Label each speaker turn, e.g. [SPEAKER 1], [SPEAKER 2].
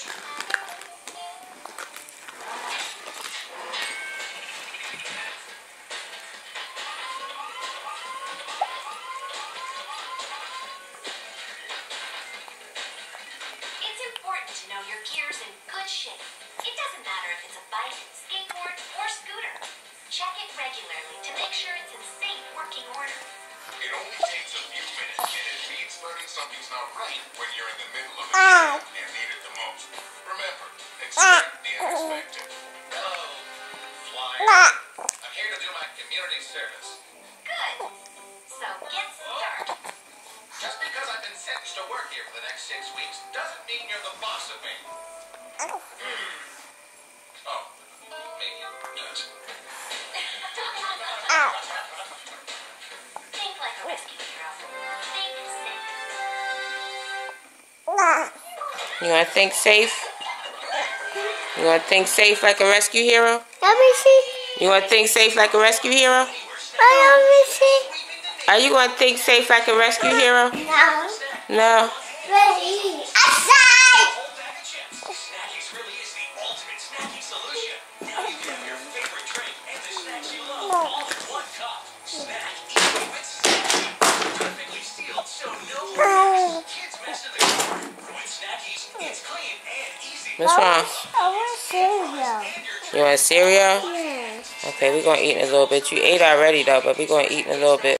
[SPEAKER 1] It's important to know your gear's in good shape. It doesn't matter if it's a bike, skateboard, or scooter. Check it regularly to make sure it's in safe working order.
[SPEAKER 2] It only takes a few minutes, and it means learning something's not right when you're in the middle of a jam and need it the most. Remember, expect the unexpected.
[SPEAKER 3] Hello, Flyer. I'm here to do my community service.
[SPEAKER 1] Good. So get started.
[SPEAKER 3] Just because I've been sentenced to work here for the next 6 weeks doesn't mean you're the boss of me. Oh, maybe not.
[SPEAKER 1] Think like a rescue hero. Think safe.
[SPEAKER 4] You want to think safe? You want to think safe like a rescue hero?
[SPEAKER 5] Let me see.
[SPEAKER 4] You want to think safe like a rescue hero?
[SPEAKER 5] Let me see.
[SPEAKER 4] Are you going to think safe like a rescue hero?
[SPEAKER 5] No.
[SPEAKER 4] No.
[SPEAKER 5] Ready. Outside.
[SPEAKER 3] Snackies really is the ultimate snacking solution. Now you can have your favorite drink and the snacks you love all in one cup. Snack easily with Snackies. Perfectly sealed so no kids mess in the car. With Snackies, it's clean and easy.
[SPEAKER 4] What's wrong?
[SPEAKER 5] I want cereal.
[SPEAKER 4] You want cereal?
[SPEAKER 5] Yes.
[SPEAKER 4] Okay, we're going to eat in a little bit. You ate already, though, but we're going to eat in a little bit.